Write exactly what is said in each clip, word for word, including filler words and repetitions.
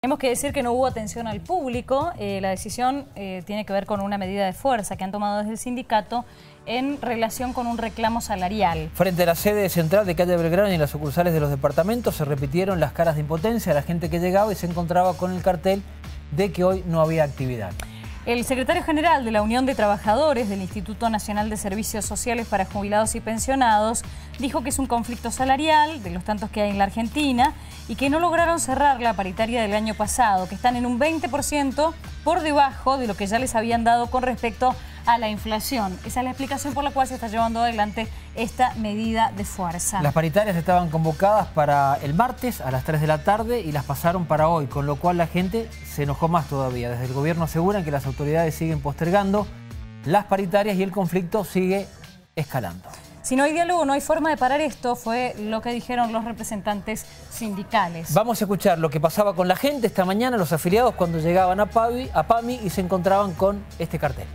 Tenemos que decir que no hubo atención al público. Eh, la decisión eh, tiene que ver con una medida de fuerza que han tomado desde el sindicato en relación con un reclamo salarial. Frente a la sede central de calle Belgrano y en las sucursales de los departamentos se repitieron las caras de impotencia de la gente que llegaba y se encontraba con el cartel de que hoy no había actividad. El secretario general de la Unión de Trabajadores del Instituto Nacional de Servicios Sociales para Jubilados y Pensionados dijo que es un conflicto salarial de los tantos que hay en la Argentina y que no lograron cerrar la paritaria del año pasado, que están en un veinte por ciento por debajo de lo que ya les habían dado con respecto a la inflación. Esa es la explicación por la cual se está llevando adelante esta medida de fuerza. Las paritarias estaban convocadas para el martes a las tres de la tarde y las pasaron para hoy, con lo cual la gente se enojó más todavía. Desde el gobierno aseguran que las autoridades siguen postergando las paritarias y el conflicto sigue escalando. Si no hay diálogo, no hay forma de parar esto, fue lo que dijeron los representantes sindicales. Vamos a escuchar lo que pasaba con la gente esta mañana, los afiliados cuando llegaban a PAMI, a PAMI y se encontraban con este cartel.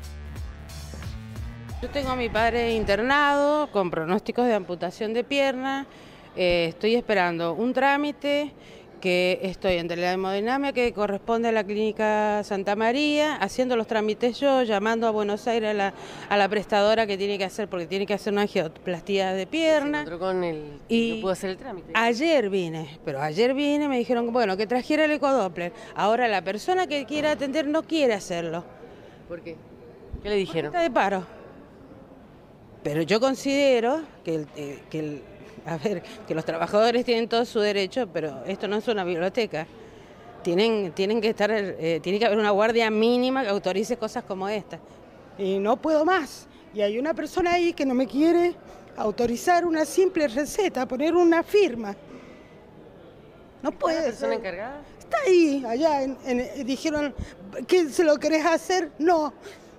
Yo tengo a mi padre internado con pronósticos de amputación de pierna. Eh, estoy esperando un trámite que estoy entre la hemodinamia que corresponde a la Clínica Santa María, haciendo los trámites yo, llamando a Buenos Aires a la, a la prestadora que tiene que hacer, porque tiene que hacer una angioplastía de pierna. Se con el, y no pudo hacer el trámite. Ayer vine, pero ayer vine y me dijeron bueno, que trajera el ecodoppler. Ahora la persona que quiere atender no quiere hacerlo. ¿Por qué? ¿Qué le dijeron? Está de paro. Pero yo considero que, el, eh, que, el, a ver, que los trabajadores tienen todo su derecho, pero esto no es una biblioteca. Tienen, tienen que estar, eh, tiene que haber una guardia mínima que autorice cosas como esta. Y no puedo más. Y hay una persona ahí que no me quiere autorizar una simple receta, poner una firma. No puede. ¿La persona encargada? Está ahí, allá. En, en, dijeron, ¿qué se lo querés hacer? No.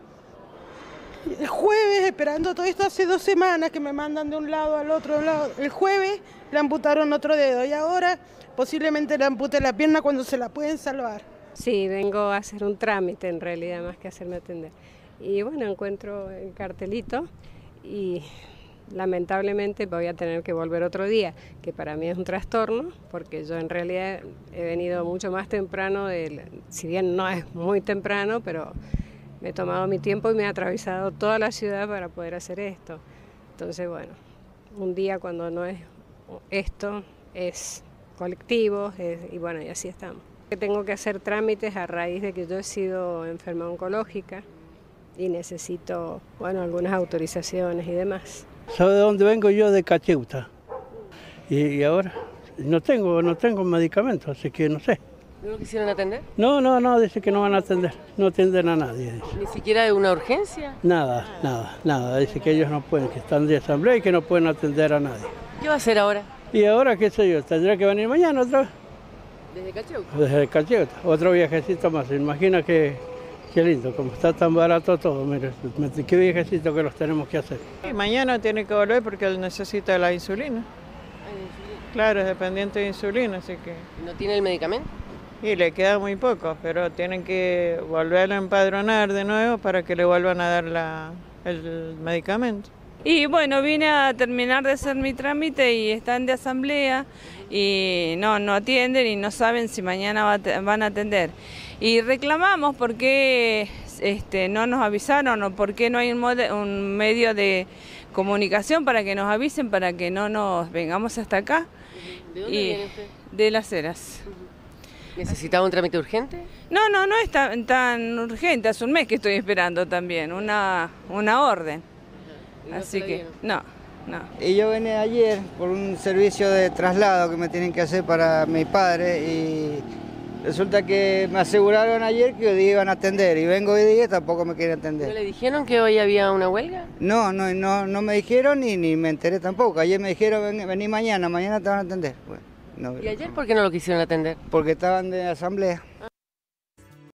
El jueves, esperando todo esto hace dos semanas que me mandan de un lado al otro lado. El jueves le amputaron otro dedo y ahora posiblemente le ampute la pierna cuando se la pueden salvar. Sí, vengo a hacer un trámite en realidad más que hacerme atender. Y bueno, encuentro el cartelito y lamentablemente voy a tener que volver otro día, que para mí es un trastorno, porque yo en realidad he venido mucho más temprano, del, si bien no es muy temprano, pero me he tomado mi tiempo y me he atravesado toda la ciudad para poder hacer esto. Entonces, bueno, un día cuando no es esto, es colectivo, es, y bueno, y así estamos. Tengo que hacer trámites a raíz de que yo he sido enferma oncológica y necesito, bueno, algunas autorizaciones y demás. ¿Sabe de dónde vengo yo? De Cacheuta. Y, y ahora no tengo, no tengo medicamentos, así que no sé. ¿No lo quisieron atender? No, no, no, dice que no van a atender, no atienden a nadie. Dice. ¿Ni siquiera de una urgencia? Nada, nada, nada, dice que ellos no pueden, que están de asamblea y que no pueden atender a nadie. ¿Qué va a hacer ahora? Y ahora, qué sé yo, tendrá que venir mañana otra vez. ¿Desde Cacheuta? Desde Cacheuta, otro viajecito más, imagina que, qué lindo, como está tan barato todo, mire, qué viajecito que los tenemos que hacer. Y mañana tiene que volver porque él necesita la insulina. Claro, es dependiente de insulina, así que... ¿No tiene el medicamento? Y le queda muy poco, pero tienen que volverlo a empadronar de nuevo para que le vuelvan a dar la, el medicamento. Y bueno, vine a terminar de hacer mi trámite y están de asamblea y no, no atienden y no saben si mañana va a, van a atender. Y reclamamos por qué este, no nos avisaron o por qué no hay un, un medio de comunicación para que nos avisen, para que no nos vengamos hasta acá. ¿De dónde y, viene usted? De Las Heras. ¿Necesitaba un trámite urgente? No, no, no es tan, tan urgente, hace un mes que estoy esperando también, una, una orden. ¿Y no Así que, no, no. Y yo vine ayer por un servicio de traslado que me tienen que hacer para mi padre y resulta que me aseguraron ayer que hoy día iban a atender y vengo hoy día y tampoco me quieren atender. ¿No le dijeron que hoy había una huelga? No, no, no, no me dijeron ni, ni me enteré tampoco. Ayer me dijeron ven, vení mañana, mañana te van a atender. Bueno, no, ¿Y ayer por qué no lo quisieron atender? Porque estaban de asamblea.